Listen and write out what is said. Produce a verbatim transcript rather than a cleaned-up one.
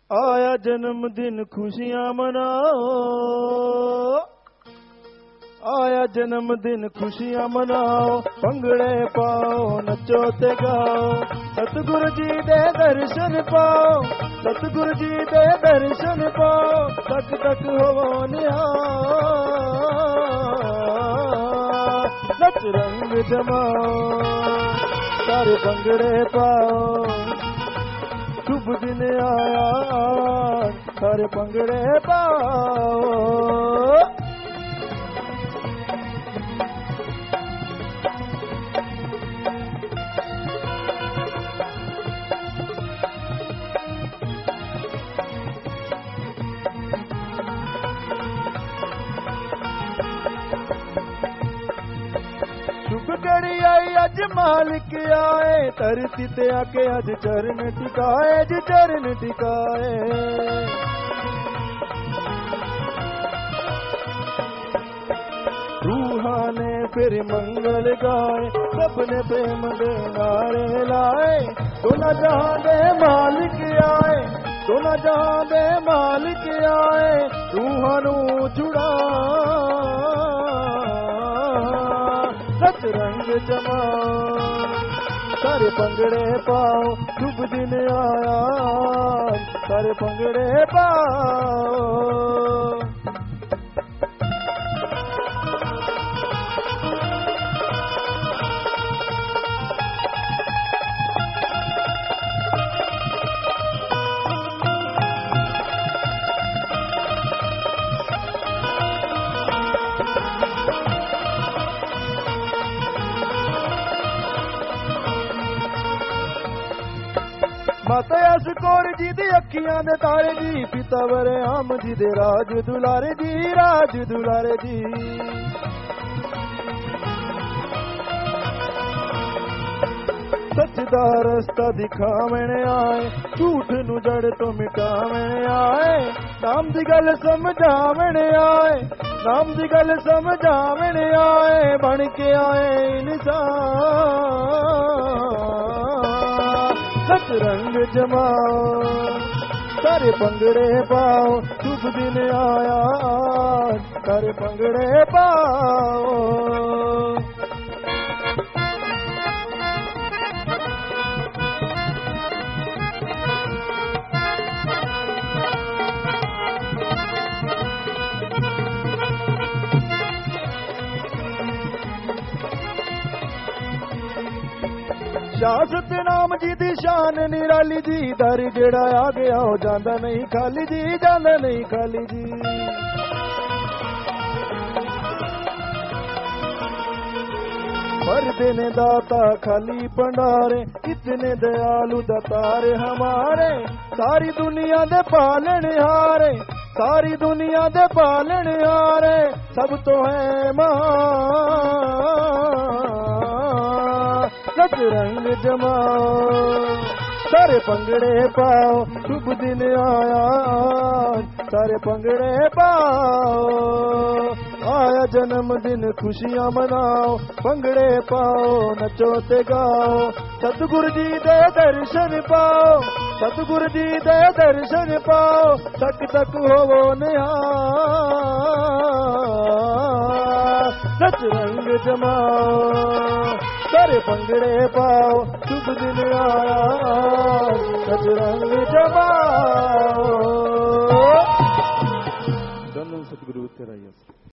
आया जन्मदिन खुशियां मनाओ, आया जन्मदिन खुशियां मनाओ, भंगड़े पाओ नचो ते गाओ, सतगुरु जी दे दर्शन पाओ, सतगुरु जी दे दर्शन पाओ, तक तक हो निहाल, नच रंग जमाओ, सारे भंगड़े पाओ, शुभ दिन आया सारे भंगड़े पाओ। शुभ घड़ी आई अज मालिक आए, धरती ते आके अज चरण टिकाए, अज चरण टिकाए, रूहां ने फिर मंगल गाए, सबने प्रेम दे नारे लाए, दोना जहां दे मालिक आए, दोना जहां दे मालिक आए, रूहां नू जुड़ा नच रंग जमाओ, सारे भंगड़े पाओ, शुभ दिन आया सारे भंगड़े पाओ। माता यस कौर जी दी अखियां दे तारे जी, पिता वरे आम जी दे राज दुलारे जी, राज दुलारे जी, सच दा रस्ता दिखावण आए, झूठ नू जड़ तो मिटावण आए, नाम दी गल समझावण आए, नाम दी गल समझावण आए, बन के आए इंसान, नच रंग जमाओ, सारे भंगड़े पाओ, शुभ दिन आया सारे भंगड़े पाओ। शासत नाम जी दी शान निराली जी, दर जेड़ा आ गया हो जांदा नहीं खाली जी, जांदा नहीं खाली जी, भरदे ने दाता खाली भंडारे, इतने दयालु दातारे हमारे, सारी दुनिया दे पालन हारे, सारी दुनिया दे पालन हारे, सब तो है महान, नच रंग जमाओ, सारे भंगड़े पाओ, शुभ दिन आया सारे भंगड़े पाओ, आया जन्मदिन खुशियां मनाओ, भंगड़े पाओ नचो ते गाओ, सतगुरु जी दे दर्शन पाओ, सतगुरु जी दे दर्शन पाओ, तक तक होवो निहाल, नच रंग जमाओ, सारे भंगड़े पाओ, शुभ दिन आया नच रंग जमाओ। धन सतगुरु तेरा यश।